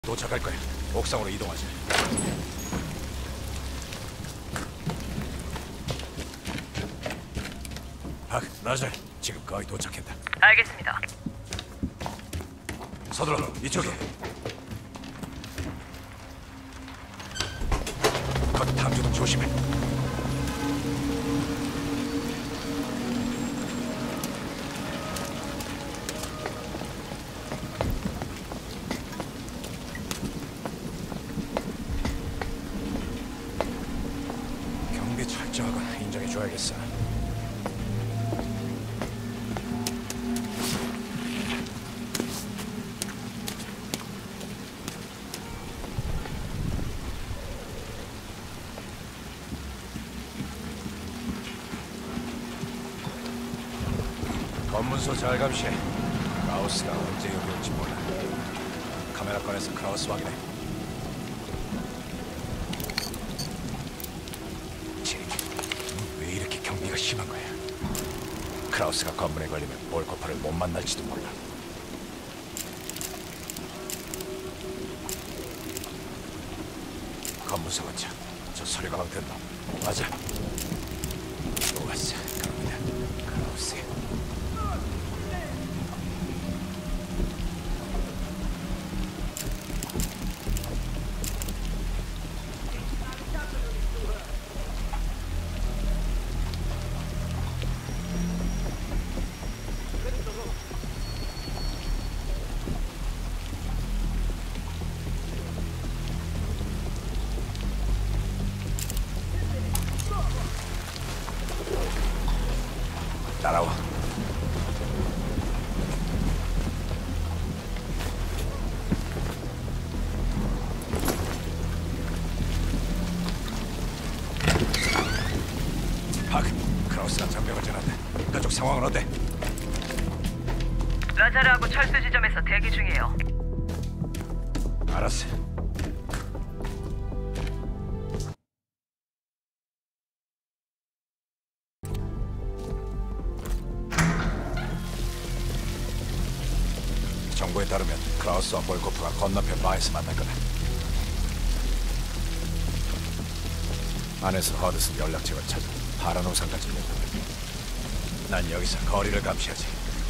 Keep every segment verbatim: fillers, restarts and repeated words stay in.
도착할 거야. 옥상으로 이동하자. 박, 라젤, 지금 거의 도착했다. 알겠습니다. 서둘러, 이쪽에. 겉 탐지등 조심해. 경비 철저하건 인정해줘야겠어. 검문소 잘 감시해. 크라우스가 언제 여기 올지 몰라. 카메라 꺼내서 크라우스 확인해. 제기, 왜 이렇게 경비가 심한 거야? 크라우스가 검문에 걸리면 볼코프를 못 만날지도 몰라. 검문소 건차. 저 소리 가방 든 놈. 맞아. 좋았어. 그럽니다. 크라우스. 따라와. 박, 크라우스가 장벽을 지났네. 그쪽 상황은 어때? 라자르하고 철수 지점에서 대기 중이에요. 알았어. 정보에 따르면 크라우스와 볼코프가 건너편 바에서 만날 거다. 안에서 허드슨 연락책을 찾아 파란 우산까지 내고. 난 여기서 거리를 감시하지.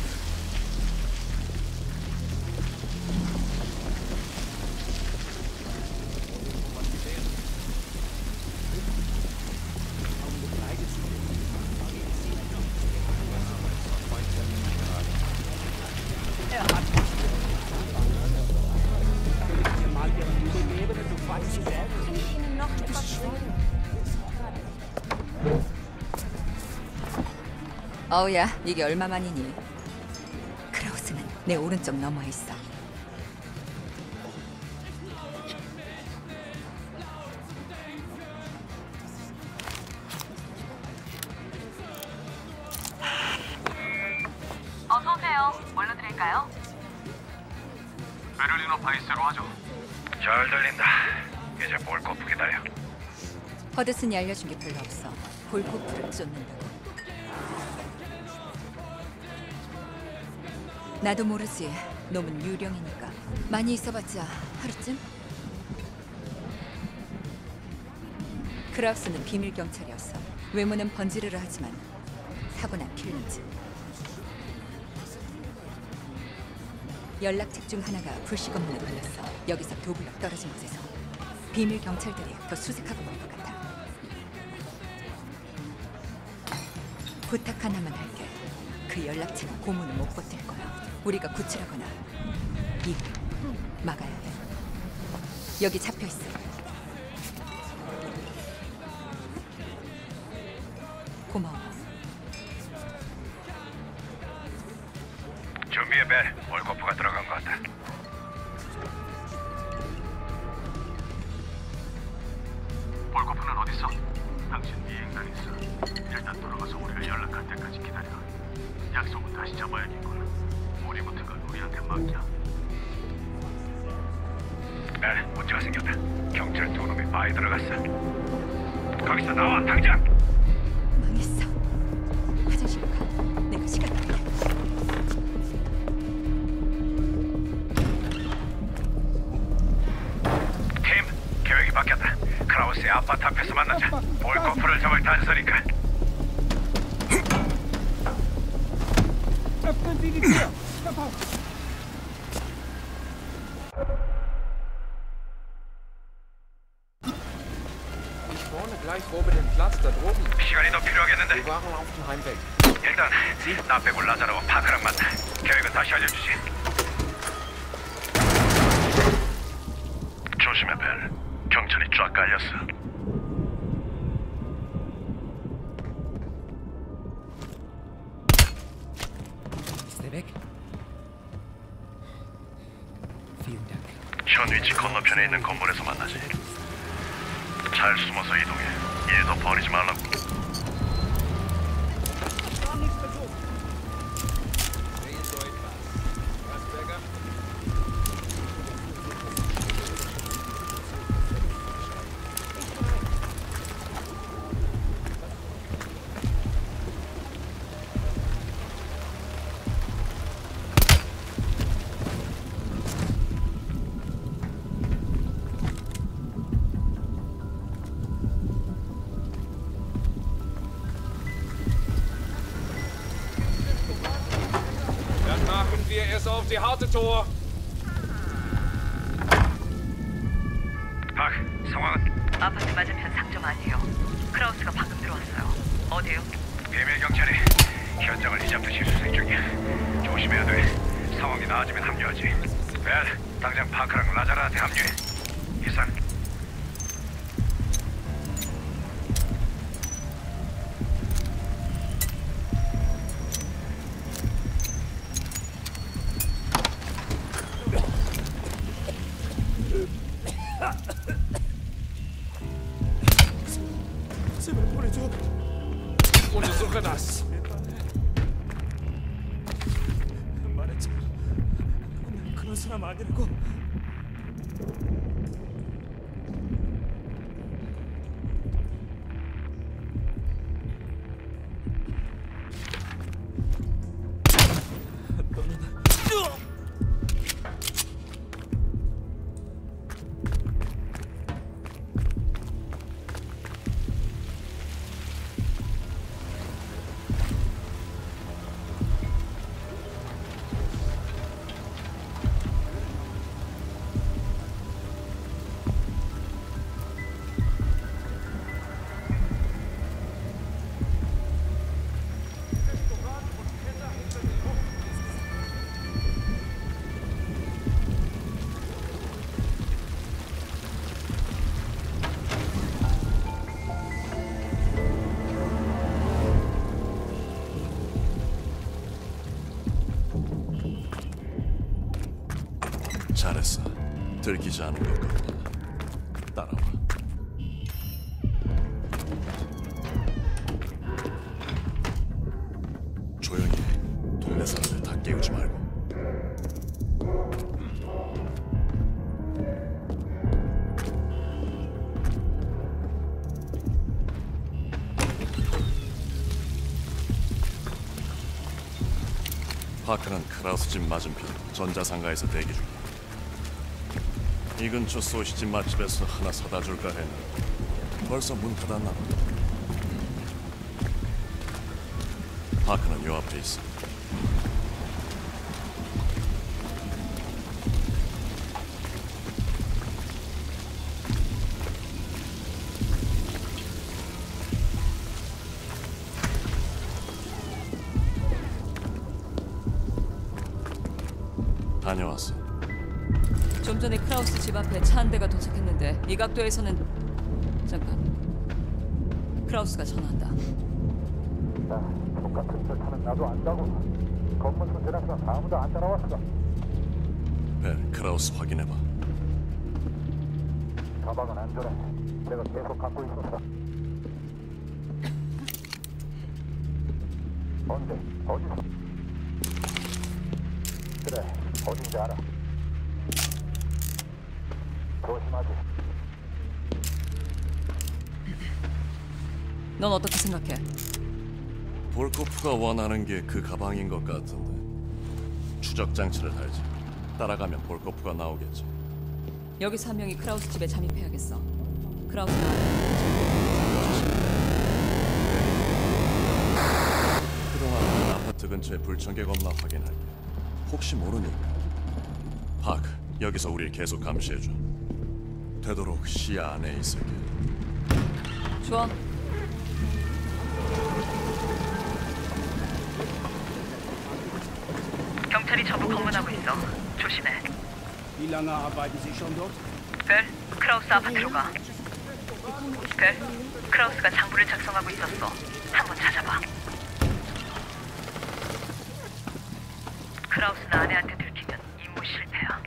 어우야, 이게 얼마만이니? 크라우스는 내 오른쪽 너머에 있어. 어서 오세요. 뭘로 드릴까요? 베를리너 바이스로 하죠. 잘 들린다. 이제 볼코프 기다려. 허드슨이 알려준 게 별로 없어. 볼코프를 쫓는다고. 나도 모르지. 놈은 유령이니까. 많이 있어봤자 하루쯤? 크라우스는 비밀 경찰이었어. 외모는 번지르르 하지만 타고난 필름즈. 연락책 중 하나가 불시 검문에 걸렸어. 여기서 두 블럭 떨어진 곳에서. 비밀 경찰들이 더 수색하고 올 것 같아. 부탁 하나만 할게. 그 연락책은 고문을 못 버틸 거야. 우리가 구출하거나 이걸 막아야 해. 여기 잡혀있어. 고마워. 준비해, 벨. 볼코프가 들어간 것 같다. 볼코프는 어딨어? 당신 비행단 있어. 일단 돌아가서 우리가 연락할 때까지 기다려. 약속은 다시 잡아야겠구나. 우리 붙은 건 우리한테 맡겨. 벨, 문제가 생겼다. 경찰 두 놈이 바에 들어갔어. 거기서 나와, 당장! 망했어. 화장실로 가. 내가 시간 낼게. 크라우스의 아파트 앞에서 만나자. 볼코프를 잡을 단서니까. Vorne gleich oben den Platz da droben. 시간이 더 필요하겠는데. Wir waren auf dem Heimweg. 일단 나 빼고 라자로와 파크랑 만나. 계획은 다시 알려주지. 조심해, 벨. 경찰이 쫙 깔렸어. Ist der weg? Vielen Dank. 현 위치 건너편에 있는 건물에서 만나지. 잘 숨어서 이동해. 일도 버리지 말라고. Dann machen wir es auf die harte Tor. 박, 상황은? 아파트 맞은편 상점 아니에요. 크라우스가 방금 들어왔어요. 어디요? 비밀 경찰이 현장을 이잡듯이 수색 중이야. 조심해야 돼. 상황이 나아지면 합류하지. 벨, 당장 파크랑 라자라한테 합류해. 이상. Untersuche das. 말했잖아. 난 그런 사람 아니라고. 잘했어. 들키지 않은 것 같다. 따라와. 조용히 해. 동네 사람들 다 깨우지 말고. 파크는 크라우스 집 맞은편 전자상가에서 대기 중이야. 이 근처 소시지 맛집에서 하나 사다 줄까 했는데 벌써 문 닫았나 봐. 파크는 요 앞에 있어. 다녀왔어. 좀 전에 크라우스 집 앞에 차 한 대가 도착했는데 이 각도에서는 잠깐. 크라우스가 전화한다. 똑같은 절차는 나도 안다고. 검문소 지나서 아무도 안 따라왔어. 벨, 크라우스 확인해봐. 가방은 안전해. 내가 계속 갖고 있었어. 언제? 어디서? 그래, 어딘지 알아. 조심하지. 넌 어떻게 생각해? 볼코프가 원하는 게 그 가방인 것 같은데. 추적 장치를 달지. 따라가면 볼코프가 나오겠지. 여기서 한 명이 크라우스 집에 잠입해야겠어. 크라우스 나한테 조심. 그동안 아파트 근처에 불청객 없나 확인할게. 혹시 모르니까. 파크, 여기서 우릴 계속 감시해줘. 되도록 시야 안에 있을게. 좋아. 경찰이 전부 검문하고 있어. 조심해. Wie lange arbeiten Sie schon dort? 벨, 크라우스 아파트로 가. 벨, 크라우스가 장부를 작성하고 있었어. 한번 찾아봐. 크라우스는 아내한테 들키면 임무 실패야.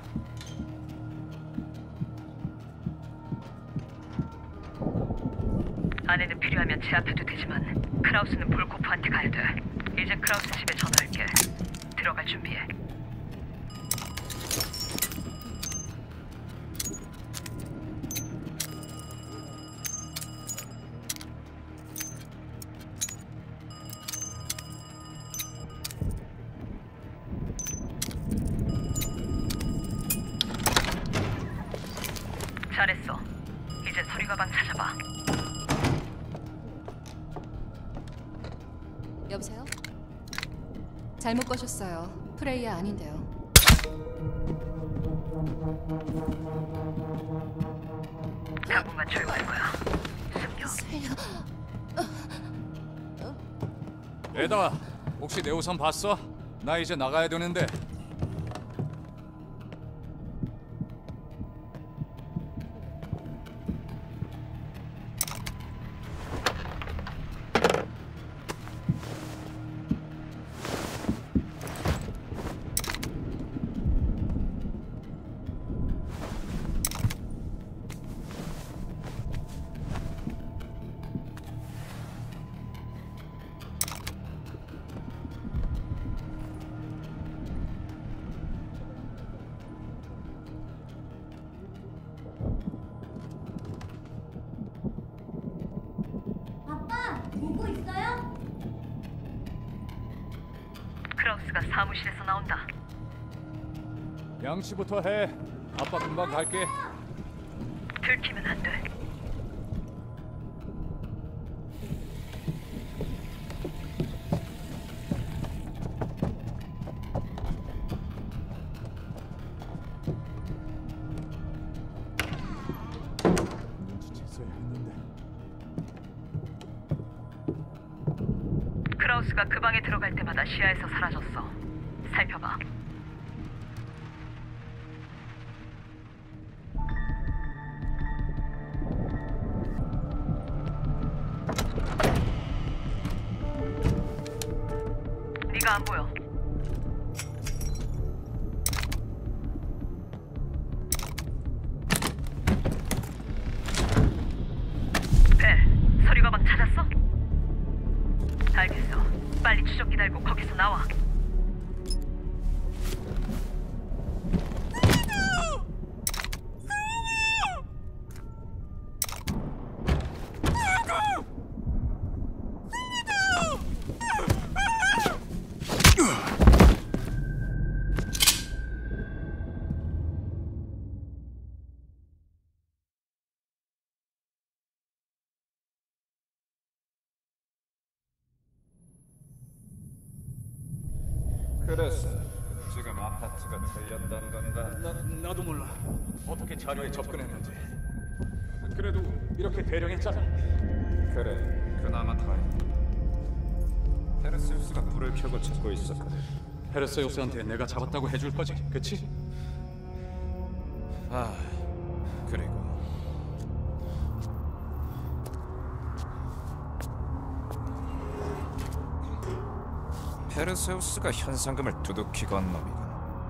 아내는 필요하면 제 앞에도 되지만 크라우스는 볼코프한테 가야 돼. 이제 크라우스 집에 전화할게. 들어갈 준비해. 잘했어. 이제 서류 가방 찾아봐. 여보세요? 잘못 거셨어요. 프레이야 아닌데요. 당분간 조용할 거야. 숨겨. 살려. 에다가 혹시 내 우산 봤어? 나 이제 나가야 되는데. 크라우스가 사무실에서 나온다. 양치부터 해. 아빠 금방 갈게. 들키면 안 돼. 눈치챘어야 했는데. 크라우스가 그 방에 들어갈 때마다 시야에서 사라졌어. 살펴봐. 네가 안 보여. 벨, 서류 가방 찾았어? 알겠어. 빨리 추적기 달고 거기서 나와. 그래서 지금 아파트가 털렸다는 건가? 나, 나도 몰라. 어떻게 자료에 접근했는지. 그래도 이렇게 대령했잖아. 그래, 그나마 다행이다. 페르세우스가 불을 켜고 찾고 있었거든. 헤르세우스한테 내가 잡았다고 해줄 거지, 그치? 아, 그리고 페르세우스가 현상금을 두둑히 건 놈이군.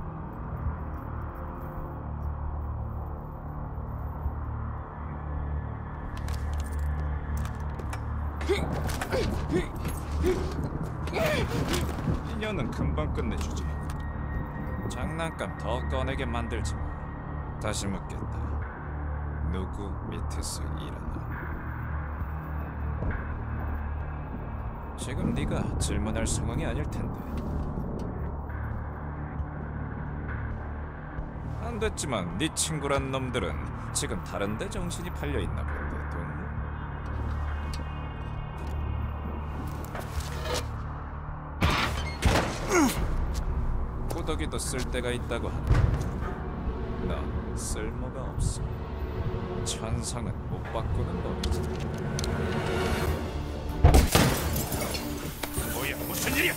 인연은 금방 끝내주지. 장난감 더 꺼내게 만들지 마. 다시 묻겠다. 누구 밑에서 일하나? 지금 네가 질문할 상황이 아닐 텐데. 안 됐지만 네 친구란 놈들은 지금 다른 데 정신이 팔려 있나 본데. 호덕이도 쓸데가 있다고 하네. 너 쓸모가 없어. 천상은 못 바꾸는 법이지. 뭐야, 무슨 일이야?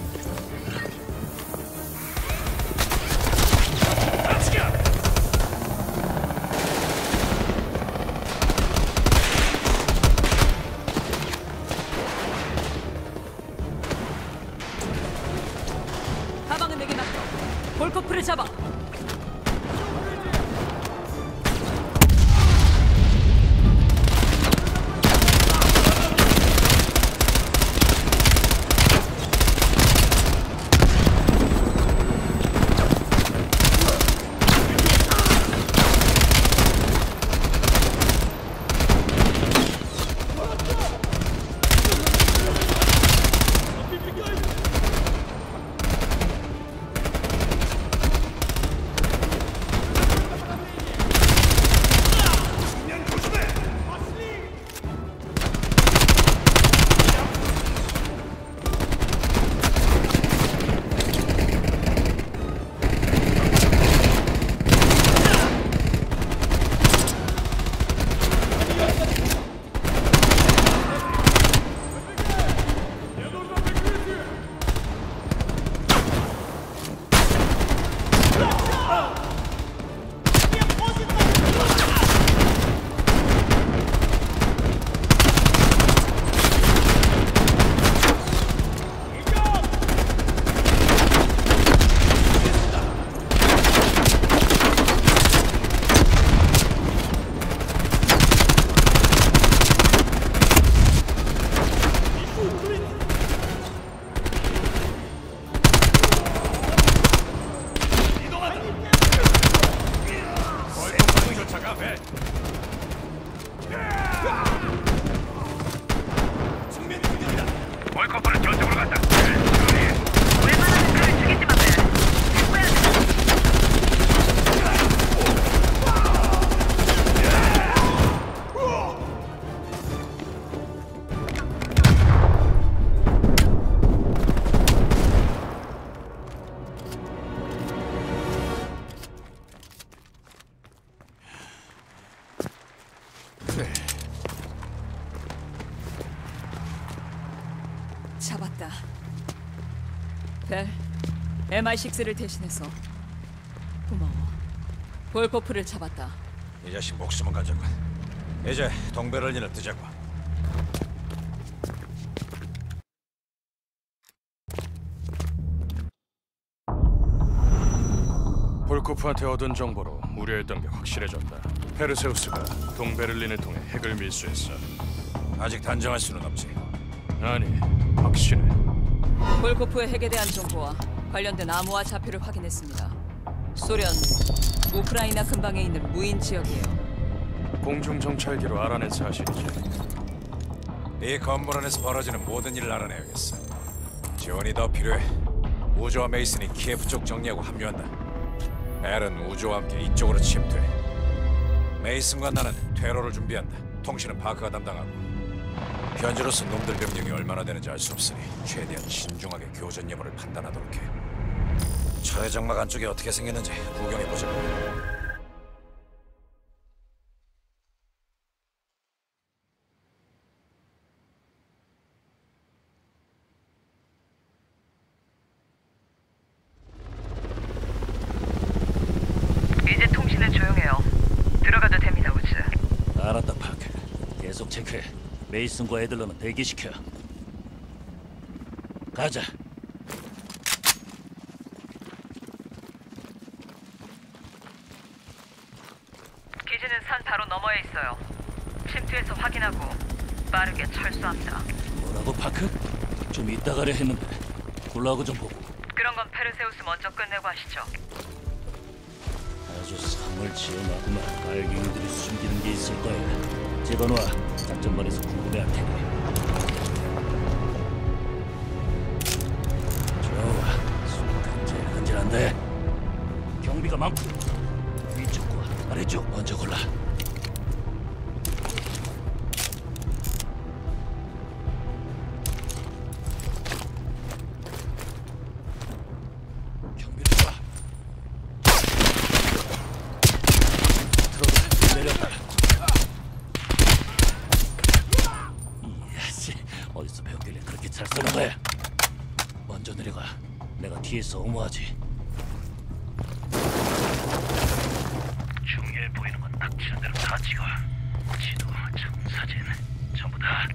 가방은 내게 맡겨. 볼코프를 잡아. 월커프는 저쪽으로 간다. 웬만하면 그를 죽이지만 돼. 후회하지 마. 잡았다. 벨, 엠아이 식스를 대신해서 고마워. 볼코프를 잡았다. 이 자식 목숨은 가져가. 이제 동베를린을 뜨자고. 볼코프한테 얻은 정보로 우려했던 게 확실해졌다. 페르세우스가 동베를린을 통해 핵을 밀수했어. 아직 단정할 수는 없지. 아니, 확실해. 볼코프의 핵에 대한 정보와 관련된 암호화 좌표를 확인했습니다. 소련 우크라이나 근방에 있는 무인 지역이에요. 공중 정찰기로 알아낸 사실이지. 이 건물 안에서 벌어지는 모든 일을 알아내야겠어. 지원이 더 필요해. 우주와 메이슨이 키예프 쪽 정리하고 합류한다. 벨은 우주와 함께 이쪽으로 침투해. 메이슨과 나는 퇴로를 준비한다. 통신은 파크가 담당하고. 현재로서 놈들 병력이 얼마나 되는지 알 수 없으니 최대한 신중하게 교전 여부를 판단하도록 해. 철의 장막 안쪽이 어떻게 생겼는지 구경해보자. 이제 통신은 조용해요. 들어가도 됩니다, 우즈. 알았다, 파크. 계속 체크해. 메이슨과 애들러는 대기시켜. 가자. 기지는 산 바로 너머에 있어요. 침투해서 확인하고 빠르게 철수합니다. 뭐라고, 파크? 좀 이따 가려 했는데. 굴라고 좀 보고. 그런 건 페르세우스 먼저 끝내고 하시죠. 아주 상을 지어놨구만. 알갱이들이 숨기는 게 있을 거야. 집어넣어. 작전반에서 궁금해할 테니. 좋아. 숨 간질간질한데. 경비가 많고. 위쪽과 아래쪽 먼저 골라. 경비를 위치에서 엄호하지. 중요해 보이는 건 닥치는 대로 다 찍어. 지도, 참, 사진 전부 다.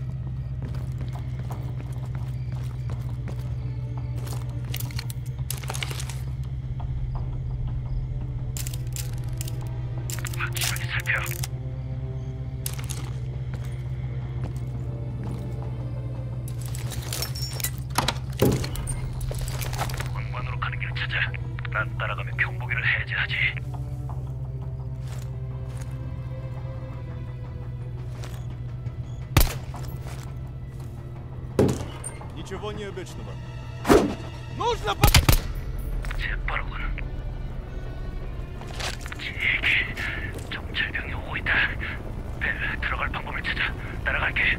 확실하게 살펴. 원관으로 가는 길을 찾아. 난 따라가며 경보기를 해제하지. Ничего необычного. Нужно 재빠르군. 지기, 정찰병이 오고 있다. 벨, 들어갈 방법을 찾아. 따라갈게.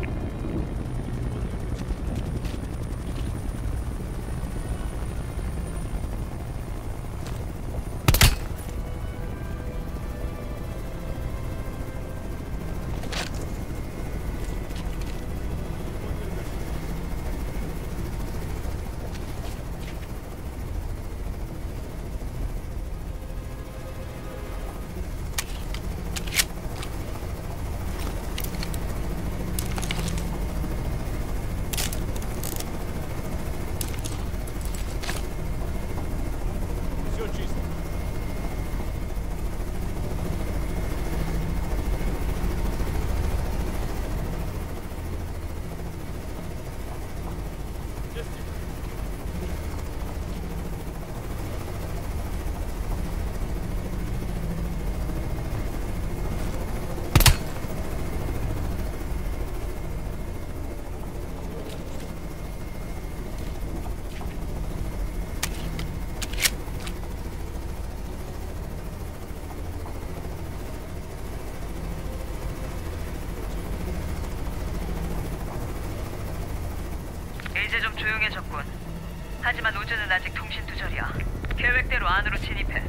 이제 좀 조용해졌군. 하지만 우주는 아직 통신 두절이야. 계획대로 안으로 진입해.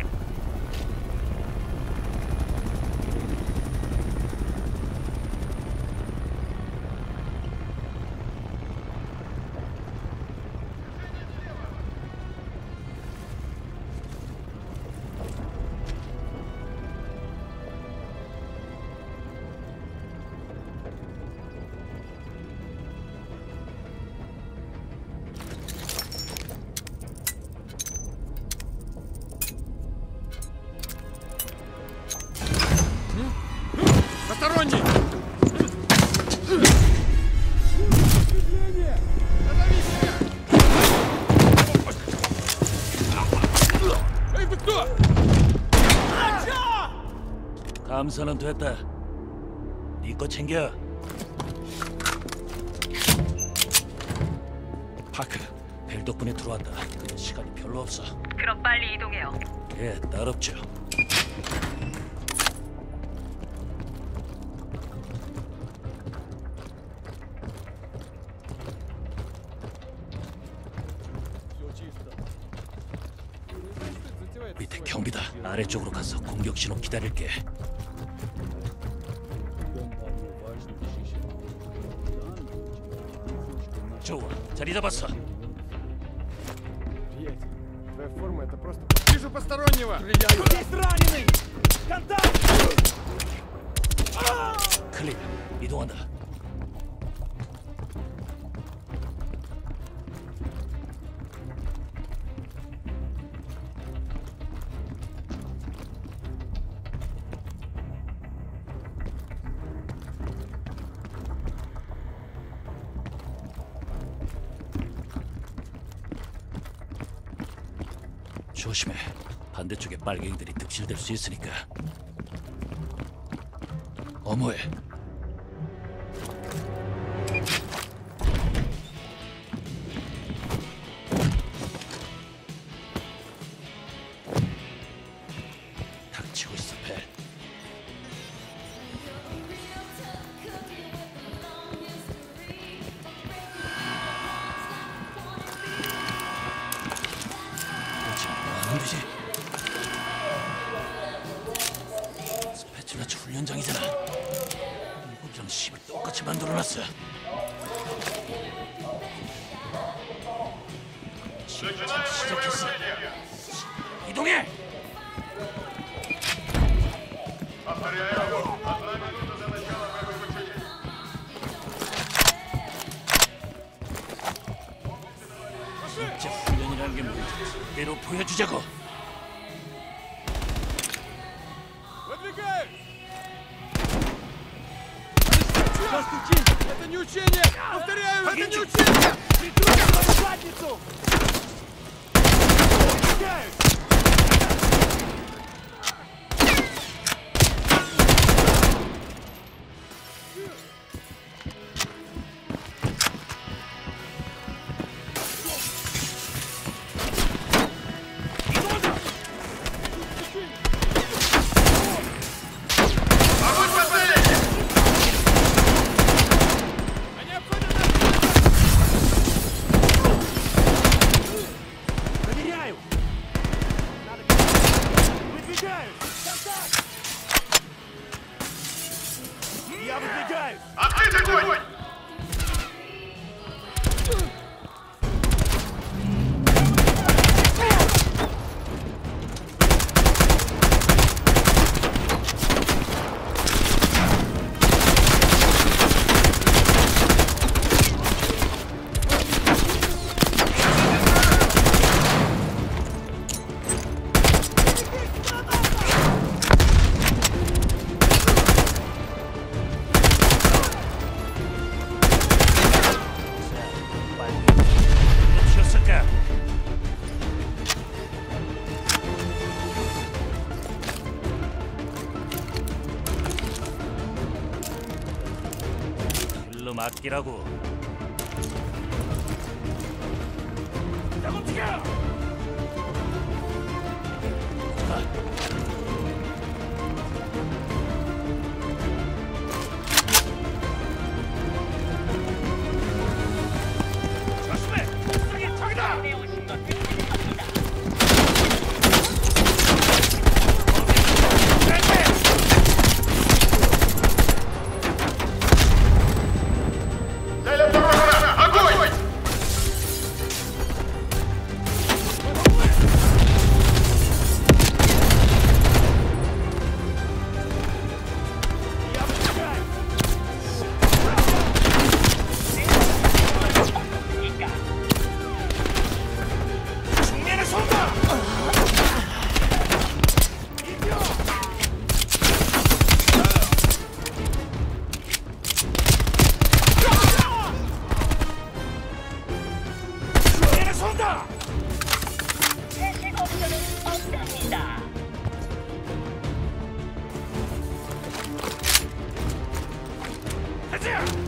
Посторонний! Эй, ты кто? 감사는 됐다. 네 거 챙겨. 파크, 벨 덕분에 들어왔다. 근데 시간이 별로 없어. 그럼 빨리 이동해요. 예, 딸 없죠. 밑에 경비다. 아래쪽으로 가서 공격 신호 기다릴게. 좋아, 자리 잡았어. Твоя форма это просто... Вижу постороннего! Есть раненый! Контакт! 클립, 이동한다. 조심해. 반대쪽에 빨갱이들이 득실될 수 있으니까. 어머해. 닥치고 있어, 벨. 뭐지? 스패츄라츠 훈련장이잖아. 이거랑 씨발 똑같이 만들어놨어. 시작했어. 이동해. 진짜 훈련이라는 게 뭔지 제대로 보여주자고. Это не учение! Повторяю, это не учение! Придурок, в задницу! Я выдвигаюсь! Открытый огонь! 일로 맡기라고. 조심해! 수상의 적이다! 가자!